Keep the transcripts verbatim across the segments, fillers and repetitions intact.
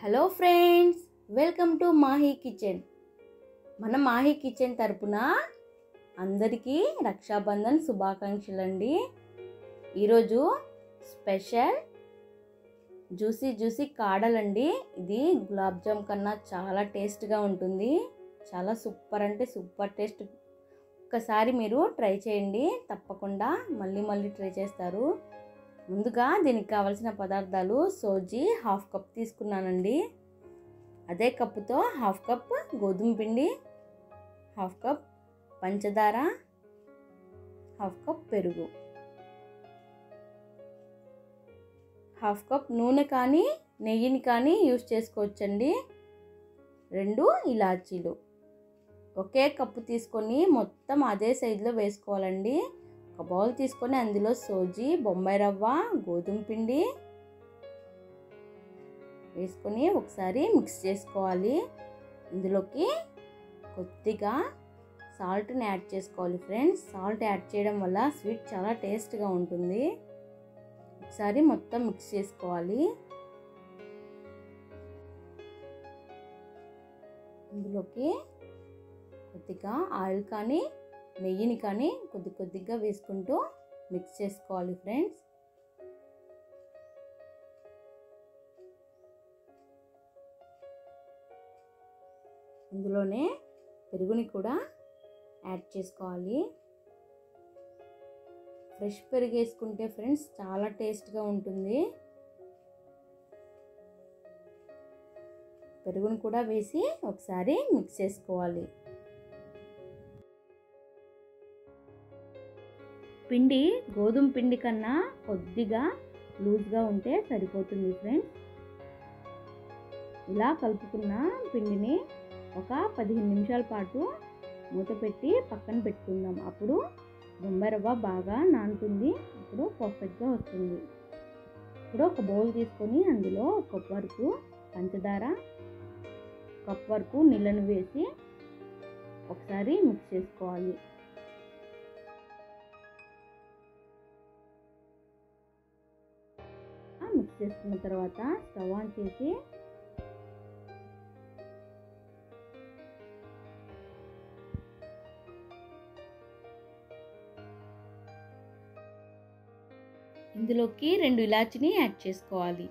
Hello friends, welcome to Mahi kitchen. మన Mahi kitchen తరపున అందరికీ రక్షాబంధన్ శుభాకాంక్షలు అండి. ఈరోజు స్పెషల్ జ్యూసీ జ్యూసీ కాడలండి. ఇది గులాబ్ జామ్ కన్నా చాలా టేస్ట్గా ఉంటుంది. చాలా సూపర్ అంటే సూపర్ టేస్ట్. ఒక్కసారి మీరు ట్రై చేయండి, తప్పకుండా మళ్ళీ మళ్ళీ ట్రై చేస్తారు. ముందుగా దీనికి కావాల్సిన పదార్థాలు: సోజీ హాఫ్ కప్ తీసుకున్నానండి. అదే కప్పుతో హాఫ్ కప్ గోధుమ పిండి, హాఫ్ కప్ పంచదార, హాఫ్ కప్ పెరుగు, హాఫ్ కప్ నూనె కానీ నెయ్యిని కానీ యూస్ చేసుకోవచ్చండి. రెండు ఇలాచీలు. ఒకే కప్పు తీసుకొని మొత్తం అదే సైజులో వేసుకోవాలండి. ఒక బౌల్ తీసుకొని అందులో సోజీ, బొంబాయి రవ్వ, గోధుమ పిండి వేసుకొని ఒకసారి మిక్స్ చేసుకోవాలి. ఇందులోకి కొద్దిగా సాల్ట్ని యాడ్ చేసుకోవాలి ఫ్రెండ్స్. సాల్ట్ యాడ్ చేయడం వల్ల స్వీట్ చాలా టేస్ట్గా ఉంటుంది. ఒకసారి మొత్తం మిక్స్ చేసుకోవాలి. ఇందులోకి కొద్దిగా ఆయిల్ కానీ నెయ్యిని కానీ కొద్ది కొద్దిగా వేసుకుంటూ మిక్స్ చేసుకోవాలి ఫ్రెండ్స్. ఇందులోనే పెరుగుని కూడా యాడ్ చేసుకోవాలి. ఫ్రెష్ పెరుగు వేసుకుంటే ఫ్రెండ్స్ చాలా టేస్ట్గా ఉంటుంది. పెరుగుని కూడా వేసి ఒకసారి మిక్స్ చేసుకోవాలి. పిండి గోధుమ పిండి కన్నా కొద్దిగా లూజ్గా ఉంటే సరిపోతుంది ఫ్రెండ్స్. ఇలా కలుపుకున్న పిండిని ఒక పదిహేను నిమిషాల పాటు మూత పెట్టి పక్కన పెట్టుకుందాం. అప్పుడు బొంబాయి రవ్వ బాగా నానుతుంది. అప్పుడు పర్ఫెక్ట్గా వస్తుంది. ఇప్పుడు ఒక బౌల్ తీసుకొని అందులో కప్ వరకు పంచదార, కప్ వరకు నీళ్ళను వేసి ఒకసారి మిక్స్ చేసుకోవాలి. మిక్స్ చేసుకున్న తర్వాత స్టవ్ ఆన్ చేసి ఇందులోకి రెండు ఇలాచీని యాడ్ చేసుకోవాలి.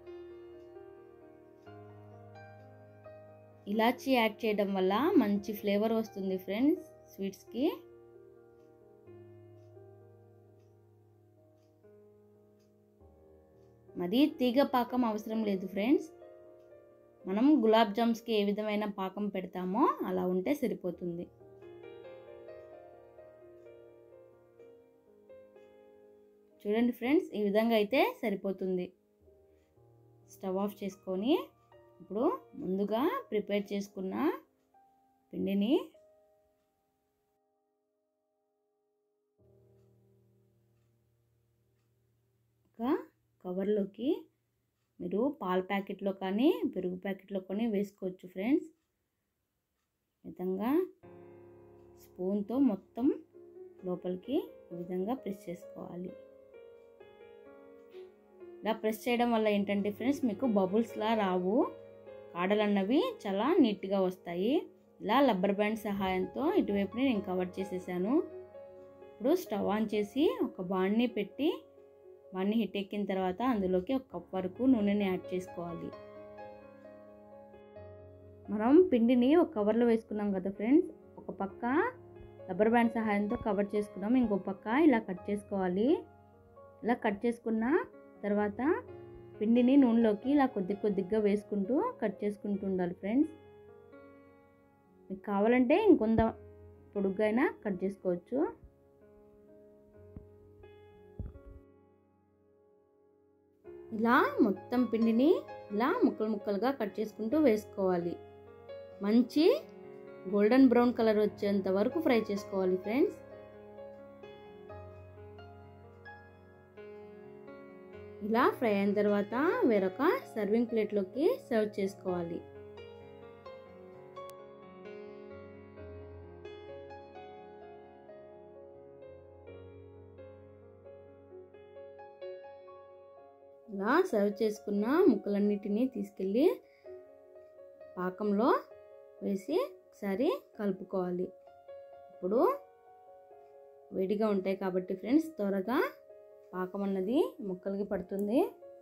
ఇలాచీ యాడ్ చేయడం వల్ల మంచి ఫ్లేవర్ వస్తుంది ఫ్రెండ్స్ స్వీట్స్కి. మరి తీగ పాకం అవసరం లేదు ఫ్రెండ్స్. మనం గులాబ్ జామ్స్కి ఏ విధమైన పాకం పెడతామో అలా ఉంటే సరిపోతుంది. చూడండి ఫ్రెండ్స్, ఈ విధంగా అయితే సరిపోతుంది. స్టవ్ ఆఫ్ చేసుకొని ఇప్పుడు ముందుగా ప్రిపేర్ చేసుకున్న పిండిని ఒక కవర్లోకి మీరు పాల ప్యాకెట్లో కానీ పెరుగు ప్యాకెట్లో కానీ వేసుకోవచ్చు ఫ్రెండ్స్. ఈ విధంగా స్పూన్తో మొత్తం లోపలికి ఈ విధంగా ప్రెస్ చేసుకోవాలి. ఇలా ప్రెస్ చేయడం వల్ల ఏంటంటే ఫ్రెండ్స్ మీకు బబుల్స్లా రావు, కాడలు అన్నవి చాలా నీట్గా వస్తాయి. ఇలా రబ్బర్ బ్యాండ్ సహాయంతో ఇటువైపుని నేను కవర్ చేసేసాను. ఇప్పుడు స్టవ్ ఆన్ చేసి ఒక బాండ్ని పెట్టి బాండ్ని హీట్ ఎక్కిన తర్వాత అందులోకి ఒక కప్ వరకు నూనెని యాడ్ చేసుకోవాలి. మనం పిండిని ఒక కవర్లో వేసుకున్నాం కదా ఫ్రెండ్స్. ఒక పక్క రబ్బర్ బ్యాండ్ సహాయంతో కవర్ చేసుకున్నాం, ఇంకో పక్క ఇలా కట్ చేసుకోవాలి. ఇలా కట్ చేసుకున్న తర్వాత పిండిని నూనెలోకి ఇలా కొద్ది కొద్దిగా వేసుకుంటూ కట్ చేసుకుంటూ ఉండాలి ఫ్రెండ్స్. మీకు కావాలంటే ఇంకొంత పొడుగ్గా అయినా కట్ చేసుకోవచ్చు. ఇలా మొత్తం పిండిని ఇలా ముక్కలు ముక్కలుగా కట్ చేసుకుంటూ వేసుకోవాలి. మంచి గోల్డెన్ బ్రౌన్ కలర్ వచ్చేంత వరకు ఫ్రై చేసుకోవాలి ఫ్రెండ్స్. ఇలా ఫ్రై అయిన తర్వాత వేరొక సర్వింగ్ ప్లేట్లోకి సర్వ్ చేసుకోవాలి. ఇలా సర్వ్ చేసుకున్న ముక్కలన్నిటినీ తీసుకెళ్ళి పాకంలో వేసి ఒకసారి కలుపుకోవాలి. ఇప్పుడు వేడిగా ఉంటాయి కాబట్టి ఫ్రెండ్స్ త్వరగా పాకం అన్నది ముక్కలకి పడుతుంది.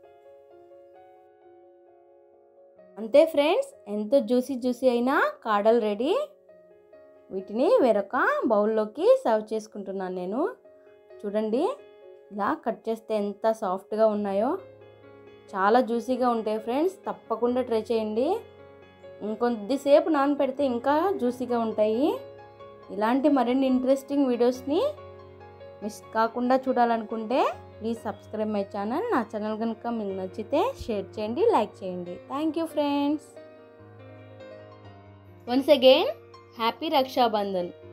అంతే ఫ్రెండ్స్, ఎంతో జ్యూసీ జ్యూసీ అయిన కాడలు రెడీ. వీటిని వేరొక బౌల్లోకి సర్వ్ చేసుకుంటున్నాను నేను. చూడండి, ఇలా కట్ చేస్తే ఎంత సాఫ్ట్గా ఉన్నాయో, చాలా జ్యూసీగా ఉంటాయి ఫ్రెండ్స్. తప్పకుండా ట్రై చేయండి. ఇంకొద్దిసేపు నానపెడితే ఇంకా జ్యూసీగా ఉంటాయి. ఇలాంటి మరిన్ని ఇంట్రెస్టింగ్ వీడియోస్ని మిస్ కాకుండా చూడాలనుకుంటే ప్లీజ్ సబ్స్క్రైబ్ మై ఛానల్. నా ఛానల్ కనుక మీకు నచ్చితే షేర్ చేయండి, లైక్ చేయండి. Thank you friends. Once again happy Rakshabandhan.